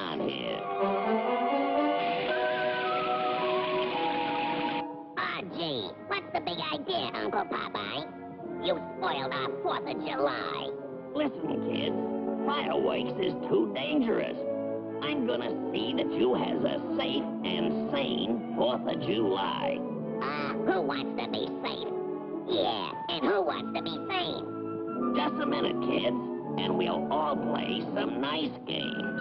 on here? Ah, gee, what's the big idea, Uncle Popeye? You spoiled our 4th of July. Listen, kids, fireworks is too dangerous. I'm gonna see that you has a safe and sane 4th of July. Who wants to be safe? Yeah, and who wants to be sane? Just a minute, kids, and we'll all play some nice games.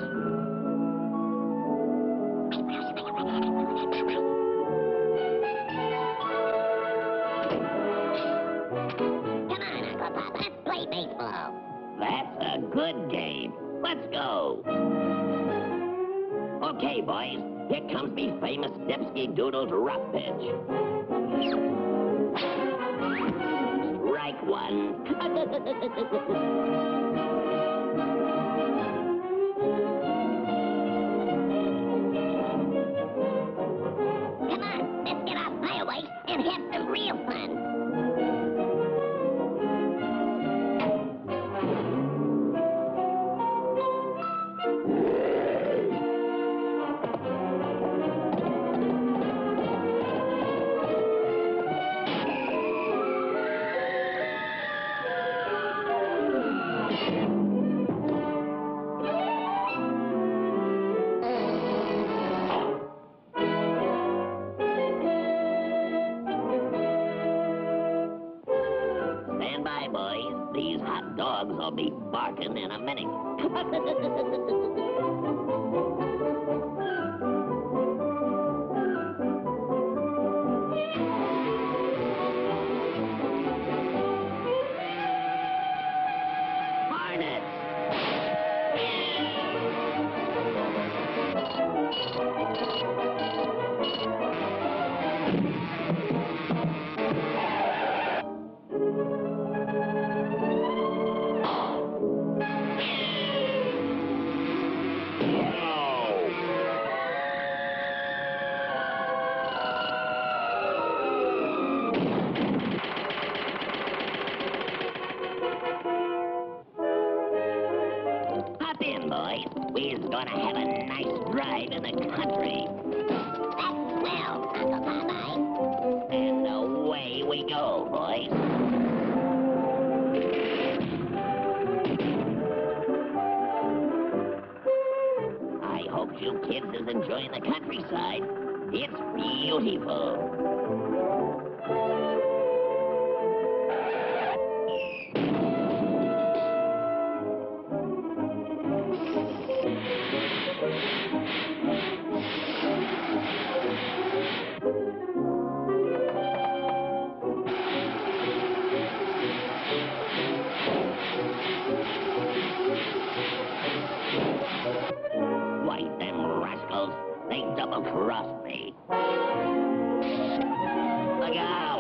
Come on, Uncle Pop, let's play baseball. That's a good game. Let's go. Okay, boys, here comes me famous Dipsky Doodle drop pitch. Strike one. Come on, let's get our fireworks and have some real fun. These hot dogs will be barking in a minute. We're gonna have a nice drive in the country. That's swell, Uncle Popeye. And away we go, boys. I hope you kids is enjoying the countryside. It's beautiful. Why, them rascals, they double-crossed me. Look out!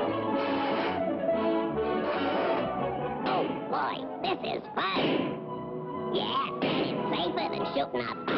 This is fun. shooting our